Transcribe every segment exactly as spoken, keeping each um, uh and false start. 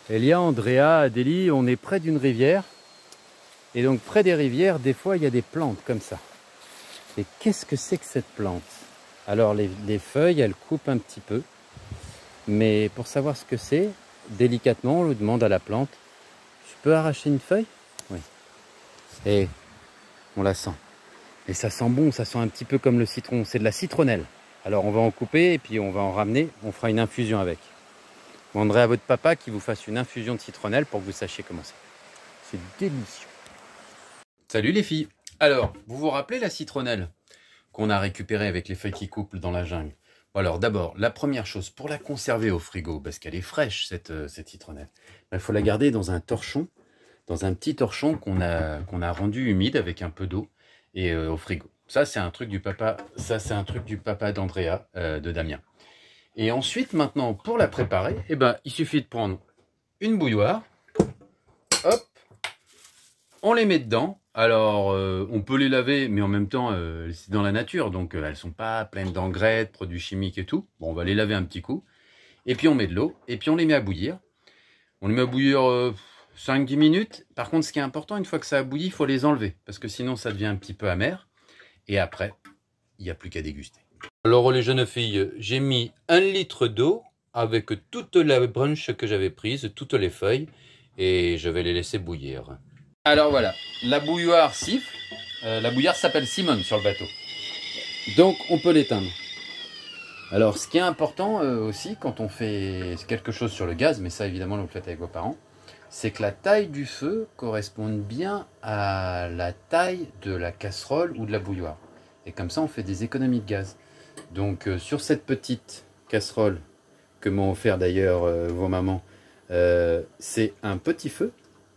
Elia, Andrea, Adélie, on est près d'une rivière. Et donc près des rivières, des fois, il y a des plantes comme ça. Et qu'est-ce que c'est que cette plante? Alors les, les feuilles, elles coupent un petit peu. Mais pour savoir ce que c'est, délicatement, on lui demande à la plante, je peux arracher une feuille? Oui. Et on la sent. Et ça sent bon, ça sent un petit peu comme le citron. C'est de la citronnelle. Alors on va en couper et puis on va en ramener. On fera une infusion avec. Vous demanderez à votre papa qu'il vous fasse une infusion de citronnelle pour que vous sachiez comment c'est. C'est délicieux. Salut les filles. Alors, vous vous rappelez la citronnelle qu'on a récupérée avec les feuilles qui coupent dans la jungle? Bon, alors d'abord, la première chose, pour la conserver au frigo, parce qu'elle est fraîche cette, euh, cette citronnelle, il faut la garder dans un torchon, dans un petit torchon qu'on a, qu'on a rendu humide avec un peu d'eau et euh, au frigo. Ça c'est un truc du papa, ça c'est un truc du papa d'Andrea, euh, de Damien. Et ensuite, maintenant, pour la préparer, eh ben, il suffit de prendre une bouilloire, hop, on les met dedans. Alors, euh, on peut les laver, mais en même temps, euh, c'est dans la nature, donc euh, elles sont pas pleines d'engrais, de produits chimiques et tout. Bon, on va les laver un petit coup. Et puis on met de l'eau, et puis on les met à bouillir. On les met à bouillir euh, cinq dix minutes. Par contre, ce qui est important, une fois que ça a bouilli, il faut les enlever, parce que sinon ça devient un petit peu amer. Et après, il n'y a plus qu'à déguster. Alors les jeunes filles, j'ai mis un litre d'eau avec toute la branche que j'avais prise, toutes les feuilles, et je vais les laisser bouillir. Alors voilà, la bouilloire siffle. Euh, la bouilloire s'appelle Simone sur le bateau. Donc on peut l'éteindre. Alors ce qui est important euh, aussi quand on fait quelque chose sur le gaz, mais ça évidemment vous le faites avec vos parents, c'est que la taille du feu corresponde bien à la taille de la casserole ou de la bouilloire. Et comme ça on fait des économies de gaz. Donc euh, sur cette petite casserole que m'ont offert d'ailleurs euh, vos mamans, euh, c'est un petit feu.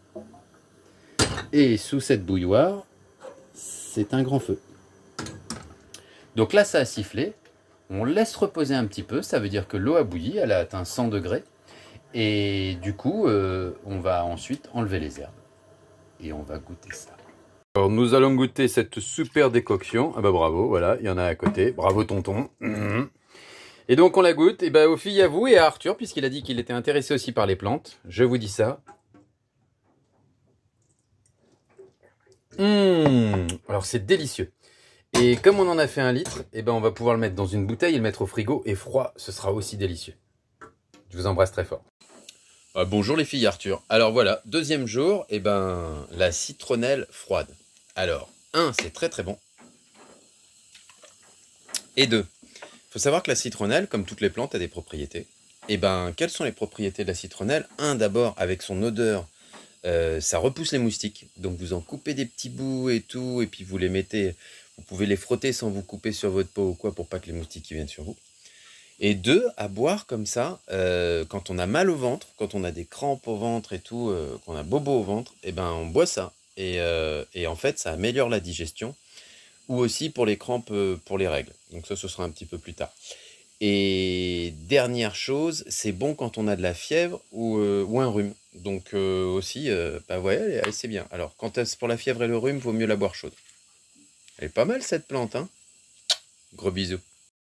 Et sous cette bouilloire, c'est un grand feu. Donc là, ça a sifflé. On laisse reposer un petit peu. Ça veut dire que l'eau a bouilli. Elle a atteint cent degrés. Et du coup, euh, on va ensuite enlever les herbes. Et on va goûter ça. Alors, nous allons goûter cette super décoction. Ah bah bravo, voilà, il y en a à côté. Bravo tonton. Mmh. Et donc on la goûte. Et bah aux filles, à vous et à Arthur, puisqu'il a dit qu'il était intéressé aussi par les plantes. Je vous dis ça. Mmh. Alors c'est délicieux. Et comme on en a fait un litre, eh ben on va pouvoir le mettre dans une bouteille et le mettre au frigo. Et froid, ce sera aussi délicieux. Je vous embrasse très fort. Ah, bonjour les filles, Arthur. Alors voilà, deuxième jour, eh ben la citronnelle froide. Alors, un, c'est très très bon. Et deux, il faut savoir que la citronnelle, comme toutes les plantes, a des propriétés. Eh ben, quelles sont les propriétés de la citronnelle? Un, d'abord, avec son odeur, Euh, ça repousse les moustiques, donc vous en coupez des petits bouts et tout, et puis vous les mettez, vous pouvez les frotter sans vous couper sur votre peau ou quoi, pour pas que les moustiques viennent sur vous. Et deux, à boire comme ça, euh, quand on a mal au ventre, quand on a des crampes au ventre et tout, euh, qu'on a bobo au ventre, et ben on boit ça, et, euh, et en fait ça améliore la digestion, ou aussi pour les crampes, euh, pour les règles, donc ça ce sera un petit peu plus tard. Et dernière chose, c'est bon quand on a de la fièvre ou, euh, ou un rhume. Donc euh, aussi, euh, bah ouais, c'est bien. Alors, quand c'est pour la fièvre et le rhume, vaut mieux la boire chaude. Elle est pas mal cette plante, hein? Gros bisous.